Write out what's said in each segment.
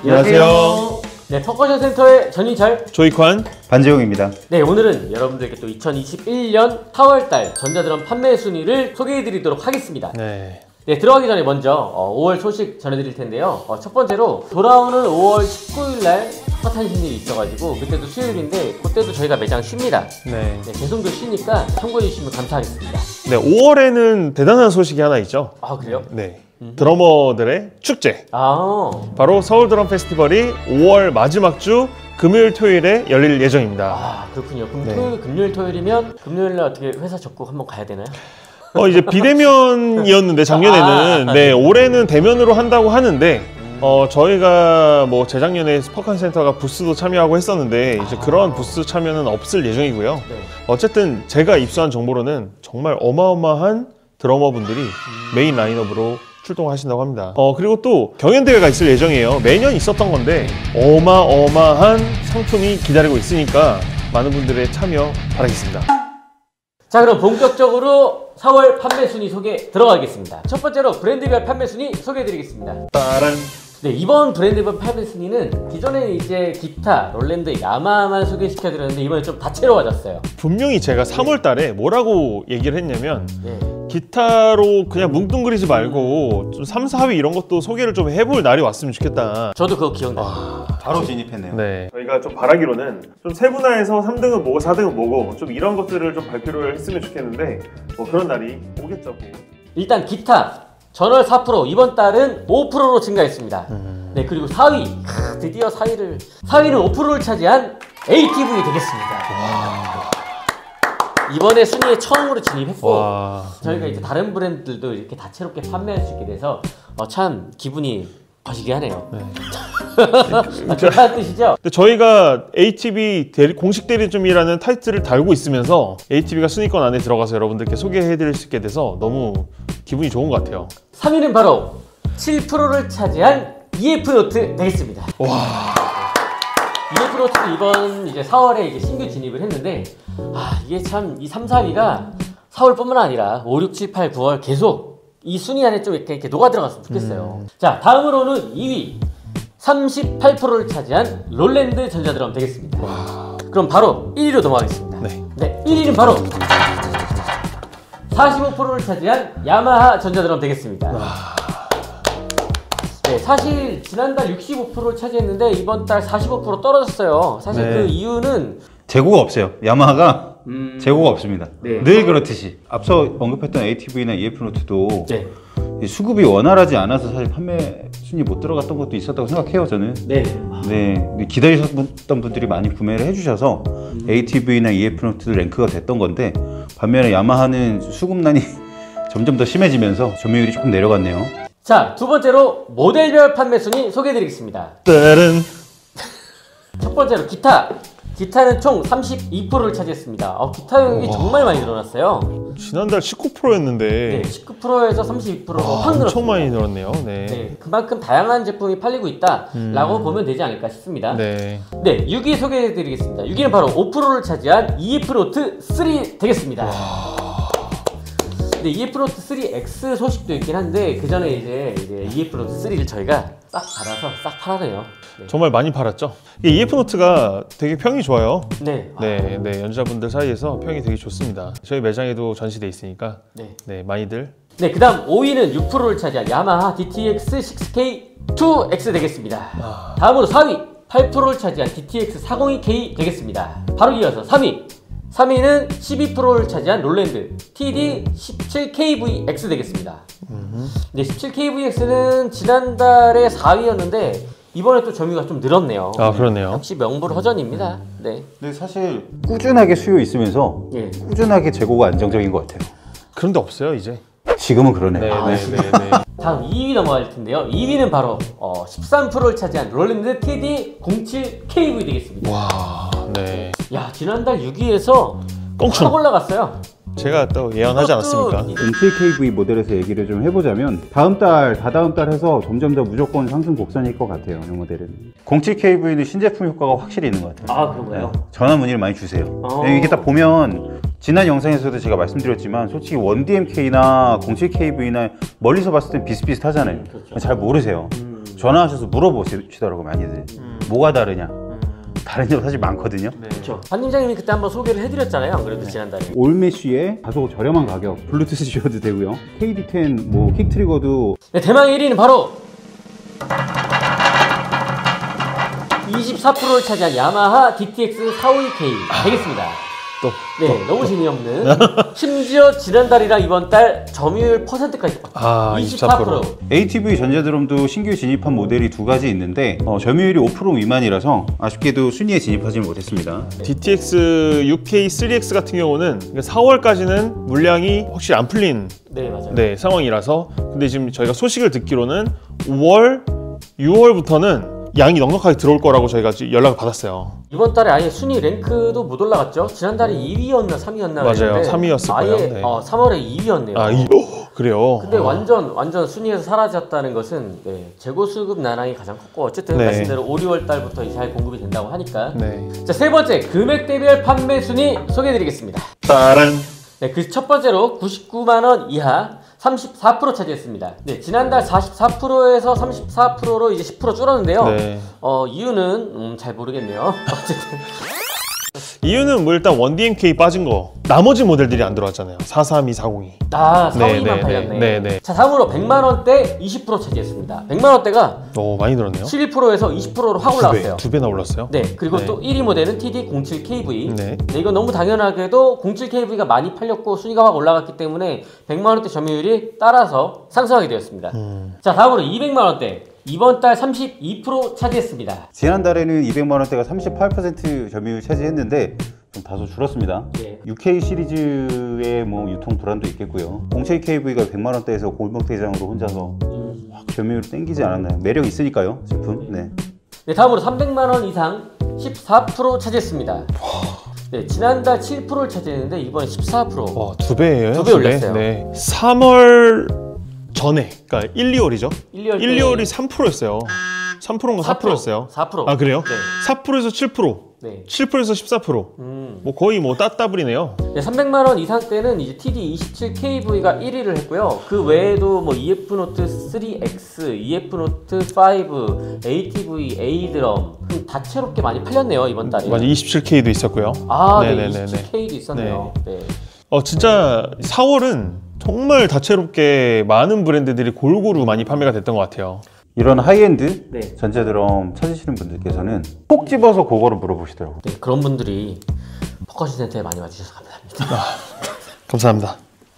안녕하세요. 네, 터커션 센터의 전인철, 조이관, 반재용입니다. 네, 오늘은 여러분들께 또 2021년 4월달 전자드럼 판매 순위를 소개해드리도록 하겠습니다. 네, 들어가기 전에 먼저 5월 소식 전해드릴 텐데요. 첫 번째로 돌아오는 5월 19일날 핫한신일이 있어가지고 그때도 수요일인데 그때도 저희가 매장 쉽니다. 네, 배송도 쉬니까 참고해주시면 감사하겠습니다. 네, 5월에는 대단한 소식이 하나 있죠. 아, 그래요? 네, 드러머들의 축제. 바로 서울 드럼 페스티벌이 5월 마지막 주 금요일 토요일에 열릴 예정입니다. 아, 그렇군요. 그럼 금요일 토요일이면 금요일날 어떻게 회사 접고 한번 가야 되나요? 이제 비대면이었는데 작년에는 네, 올해는 대면으로 한다고 하는데 저희가 뭐 재작년에 스포컨 센터가 부스도 참여하고 했었는데 이제 그런 부스 참여는 없을 예정이고요. 어쨌든 제가 입수한 정보로는 정말 어마어마한 드러머분들이 메인 라인업으로 출동하신다고 합니다. 그리고 또 경연대회가 있을 예정이에요. 매년 있었던 건데 어마어마한 상품이 기다리고 있으니까 많은 분들의 참여 바라겠습니다. 자, 그럼 본격적으로 4월 판매 순위 소개 들어가겠습니다. 첫 번째로 브랜드별 판매 순위 소개해드리겠습니다. 따란. 네, 이번 브랜드별 판매 순위는 기존에 이제 기타, 롤랜드, 야마하만 소개시켜드렸는데 이번에 좀 다채로워졌어요. 분명히 제가 3월 달에 뭐라고 얘기를 했냐면 기타로 그냥 뭉뚱그리지 말고 좀 3, 4위 이런 것도 소개를 좀 해볼 날이 왔으면 좋겠다. 저도 그거 기억나요. 바로 진입했네요. 네. 저희가 좀 바라기로는 좀 세분화해서 3등은 뭐고 4등은 뭐고 좀 이런 것들을 좀 발표를 했으면 좋겠는데 뭐 그런 날이 오겠죠. 일단 기타 전월 4%, 이번 달은 5%로 증가했습니다. 네, 그리고 4위, 드디어 4위는 5%를 차지한 ATV 되겠습니다. 이번에 순위에 처음으로 진입했고 저희가 이제 다른 브랜드들도 이렇게 다채롭게 판매할 수 있게 돼서 참 기분이 거시기 하네요. 좋다는 뜻이죠? 근데 저희가 ATV 공식 대리점이라는 타이틀을 달고 있으면서 ATV가 순위권 안에 들어가서 여러분들께 소개해드릴 수 있게 돼서 너무 기분이 좋은 것 같아요. 3위는 바로 7%를 차지한 EF노트 되겠습니다. EF노트도 이번 이제 4월에 이제 신규 진입을 했는데 이게 참 이 3, 4위가 4월뿐만 아니라 5, 6, 7, 8, 9월 계속 이 순위 안에 좀 이렇게 녹아 들어갔으면 좋겠어요. 자, 다음으로는 2위 38%를 차지한 롤랜드 전자드럼 되겠습니다. 그럼 바로 1위로 넘어가겠습니다. 네, 1위는 바로 45%를 차지한 야마하 전자드럼 되겠습니다. 네, 사실 지난달 65%를 차지했는데 이번 달 45% 떨어졌어요. 사실 그 이유는 재고가 없어요. 야마하가 재고가 없습니다. 늘 그렇듯이 앞서 언급했던 ATV나 EF노트도 수급이 원활하지 않아서 사실 판매 순위 못 들어갔던 것도 있었다고 생각해요, 저는. 기다리셨던 분들이 많이 구매를 해주셔서 ATV나 EF노트도 랭크가 됐던 건데 반면에 야마하는 수급난이 점점 더 심해지면서 점유율이 조금 내려갔네요. 자, 두 번째로 모델별 판매 순위 소개해드리겠습니다. 첫 번째로 기타는 총 32%를 차지했습니다. 기타용이 정말 많이 늘어났어요. 지난달 19%였는데 19%에서 32%로 확 늘었습니다. 엄청 많이 늘었네요. 그만큼 다양한 제품이 팔리고 있다라고 보면 되지 않을까 싶습니다. 6위 소개해드리겠습니다. 6위는 바로 5%를 차지한 EF노트 3 되겠습니다. EF노트 3X 소식도 있긴 한데 그 전에 이제 EF노트 3를 저희가 싹 받아서 싹 팔아내요. 정말 많이 팔았죠. EF노트가 되게 평이 좋아요. 연주자분들 사이에서 평이 되게 좋습니다. 저희 매장에도 전시돼 있으니까 많이들. 그 다음 5위는 6%를 차지한 야마하 DTX 6K2X 되겠습니다. 다음으로 4위 8%를 차지한 DTX 402K 되겠습니다. 바로 이어서 3위는 12%를 차지한 롤랜드 TD17KVX 되겠습니다. 17KVX는 지난달에 4위였는데 이번에 또 점유가 좀 늘었네요. 그렇네요. 역시 명불허전입니다. 근데 사실 꾸준하게 수요 있으면서 꾸준하게 재고가 안정적인 것 같아요. 그런데 없어요, 이제. 지금은 그러네요. 다음 2위 넘어갈 텐데요. 2위는 바로 13%를 차지한 롤랜드 TD07KV 되겠습니다. 야, 지난달 6위에서 확 올라갔어요. 제가 또 예언하지 않았습니까? 07KV 모델에서 얘기를 좀 해보자면 다음 달, 다다음 달 해서 점점 더 무조건 상승 곡선일 것 같아요. 이 모델은 07KV는 신제품 효과가 확실히 있는 것 같아요. 그런가요? 전화 문의를 많이 주세요. 이게 딱 보면 지난 영상에서도 제가 말씀드렸지만 솔직히 1DMK나 07KV나 멀리서 봤을 땐 비슷비슷하잖아요. 잘 모르세요. 전화하셔서 물어보시더라고요, 많이들. 뭐가 다르냐? 다른 점 사실 많거든요. 네. 그렇죠. 반님장님이 그때 한번 소개를 해드렸잖아요. 안 그래도 지난달에. 올메쉬에 다소 저렴한 가격, 블루투스 지원도 되고요. KD10 뭐 킥 트리거도. 네, 대망 1위는 바로 24%를 차지한 야마하 DTX 452K 되겠습니다. 네, 너무 재미없는. 심지어 지난달이랑 이번 달 점유율 퍼센트까지 바뀌었어요. 24%. ATV 전자드럼도 신규 진입한 모델이 두 가지 있는데 점유율이 5% 미만이라서 아쉽게도 순위에 진입하지 못했습니다. DTX 6K3X 같은 경우는 4월까지는 물량이 확실히 안 풀린 네, 맞아요. 네, 상황이라서 근데 지금 저희가 소식을 듣기로는 5월, 6월부터는 양이 넉넉하게 들어올 거라고 저희가 연락을 받았어요. 이번 달에 아예 순위 랭크도 못 올라갔죠? 지난달에 2위였나 3위였나 맞아요. 3위였을 아예 거예요. 네. 3월에 2위였네요. 그래요. 근데 완전 순위에서 사라졌다는 것은 재고 수급 난항이 가장 컸고 어쨌든 말씀대로 5, 6월 달부터 잘 공급이 된다고 하니까. 자, 세 번째 금액 대별 판매 순위 소개해드리겠습니다. 따란. 네, 그 첫 번째로 99만 원 이하 34% 차지했습니다. 네, 지난달 44%에서 34%로 이제 10% 줄었는데요. 네. 이유는 잘 모르겠네요. 어쨌든 이유는 뭐 일단 1DMK 빠진 거 나머지 모델들이 안 들어왔잖아요. 432, 402. 452만 팔렸네. 네네. 자, 다음으로 100만 원대 20% 차지했습니다. 100만 원대가 많이 늘었네요. 11%에서 20%로 확 올라왔어요. 두 배나 올랐어요. 네, 그리고 또 1위 모델은 TD07KV. 네. 이건 너무 당연하게도 07KV가 많이 팔렸고 순위가 확 올라갔기 때문에 100만 원대 점유율이 따라서 상승하게 되었습니다. 자, 다음으로 200만 원대. 이번 달 32% 차지했습니다. 지난달에는 200만 원대가 38% 점유율 차지했는데 좀 다소 줄었습니다. 네. 6K 시리즈의 뭐 유통 불안도 있겠고요. 07KV가 100만 원대에서 골목대장으로 혼자서 확 점유율 땡기지 않았나요? 매력 있으니까요, 제품. 네. 네, 다음으로 300만 원 이상 14% 차지했습니다. 네, 지난달 7%를 차지했는데 이번에 14%. 와, 두 배예요. 두 배 올렸어요. 네. 3월 전에, 그러니까 1, 2월이죠. 1, 2월 2월이 3%였어요. 3%인가 4%였어요. 4%. 아, 그래요? 네. 4%에서 7%. 네. 7%에서 14%. 뭐 거의 뭐 따따블이네요. 네, 300만 원 이상 때는 이제 TD27KV가 1위를 했고요. 그 외에도 뭐 EF 노트 3X, EF 노트 5, ATV, A드럼 다채롭게 많이 팔렸네요, 이번 달에. 맞아, 27K도 있었고요. 네, 27K도 있었네요. 네. 진짜 4월은 정말 다채롭게 많은 브랜드들이 골고루 많이 판매가 됐던 것 같아요. 이런 하이엔드 전자드럼 찾으시는 분들께서는 꼭 집어서 그거를 물어보시더라고요. 네, 그런 분들이 퍼커션 센터에 많이 와주셔서 감사합니다. 감사합니다.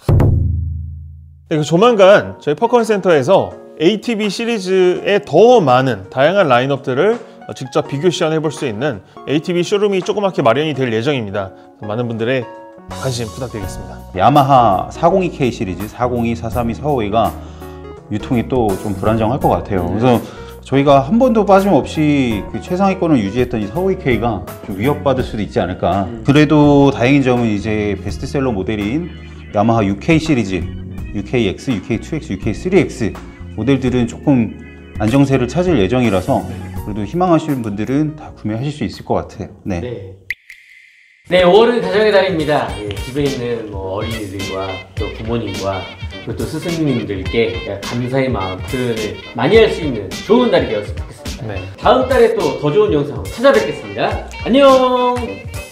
네, 조만간 저희 퍼커션 센터에서 ATV 시리즈의 더 많은 다양한 라인업들을 직접 비교 시연해 볼 수 있는 ATV 쇼룸이 조그맣게 마련이 될 예정입니다. 많은 분들의 관심 부탁드리겠습니다. 야마하 402K 시리즈 402, 432, 452가 유통이 또 좀 불안정할 것 같아요. 그래서 저희가 한 번도 빠짐없이 그 최상위권을 유지했던 이 452K가 좀 위협받을 수도 있지 않을까. 그래도 다행인 점은 이제 베스트셀러 모델인 야마하 6K 시리즈, UKX, UK2X, UK3X 모델들은 조금 안정세를 찾을 예정이라서 그래도 희망하시는 분들은 다 구매하실 수 있을 것 같아요. 네. 네, 5월은 가정의 달입니다. 집에 있는 뭐 어린이들과 또 부모님과 그리고 또 스승님들께 감사의 마음 표현을 많이 할 수 있는 좋은 달이 되었으면 좋겠습니다. 다음 달에 또 더 좋은 영상으로 찾아뵙겠습니다. 안녕!